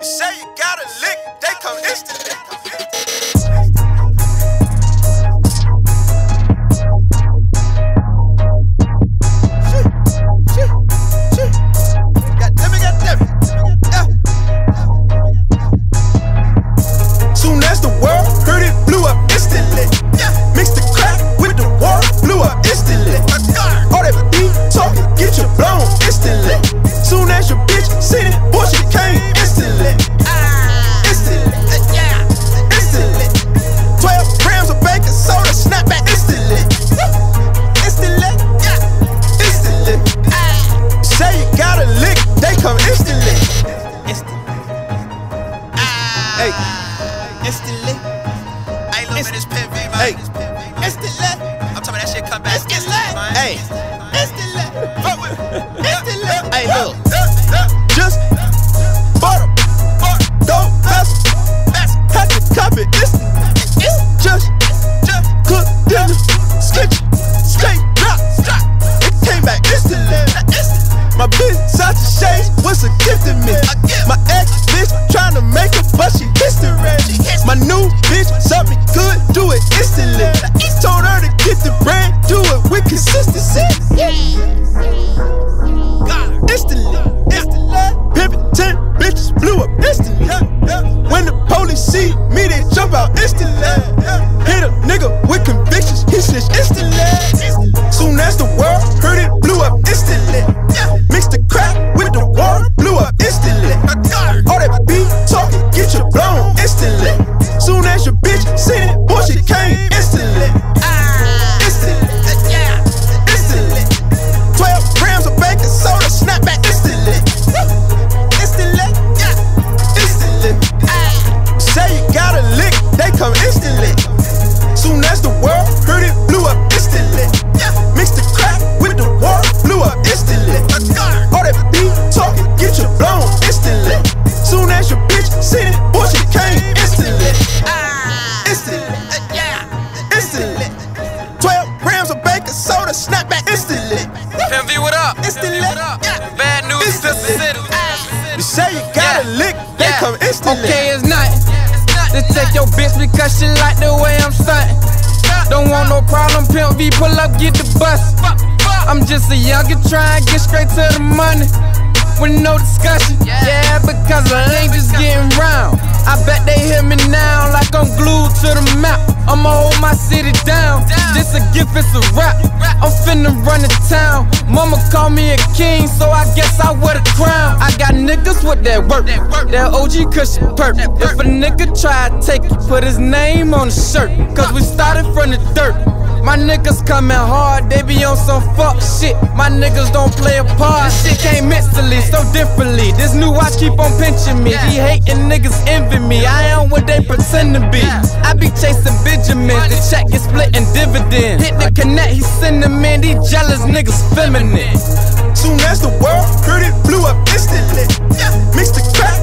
You say you got a lick, they come instantly. Soon as the world heard it, blew up instantly. Mixed the crack with the war, blew up instantly. All that deep talking, get you blown instantly. Soon as your bitch seen it, boy, she came instantly. Instantly, instantly. 12 grams of baking soda, snap back instantly. Instantly, instantly. Say you got a lick, they come instantly. Hey. Instantly. Hey, little bit, it's Pimp V, man. Hey. Instantly. I'm talking that shit come back. Instantly. Hey. Instantly. Fuck with it. Instantly. Hey, look. Just bought a dope vessel. Had to cop it instantly. Just cook dinner. Sketch. Straight drop. It came back instantly. My bitch Sacha Shades was a gift to me. My ex bitch tryna make it, but she history. My new bitch something good, do it instantly. Told her to get the brand, do it with consistency. Instantly, pimpin' 10 bitches blew up instantly. When the police see me, they jump out instantly. Hit a nigga with convictions, he snitch instantly. Soon as the world heard it, blew up instantly. Mix the crack with the water, blew up instantly. All that beat talking, get you blown instantly. Soon as your bitch seen it, boy, she came instantly. Instantly, instantly. 12 grams of baking soda, snap back instantly. Instantly, instantly. Say you got a lick, they come instantly. Soon as the world heard it, blew up instantly. Mix the crack with the water, blew up instantly. All that beat talking, get you blown instantly. Soon as your bitch seen it, boy, she came instantly. Instantly, instantly. 12 grams of baking soda, snap back instantly. Pimp V, what up? Instantly, Bad news, Pistol City. You say you got a lick, they come instantly. Okay, it's nothing. Just take your bitch because she like the way I'm stuntin'. Don't want no problem, Pimp V, pull up, get the bus. I'm just a youngin' tryin' get straight to the money with no discussion. Yeah, because I ain't just getting round. I bet they hear me now like I'm glued to the map. I'ma hold my city down. This a gift, it's a rap. I'm finna run the town. Mama call me a king, so I guess I wear the crown. I got niggas with that work, that OG cushion perk. If a nigga try to take it, put his name on the shirt. Cause we started from the dirt. My niggas coming hard, they be on some fuck shit. My niggas don't play a part. This shit came instantly, so differently. This new watch keep on pinching me. These hating niggas envy me. I am what they pretend to be. I be chasing Benjamins, the check get split in dividends. Hit the connect, he sending me. These jealous niggas feminine. Soon as the world heard it, blew up instantly. Mix the crack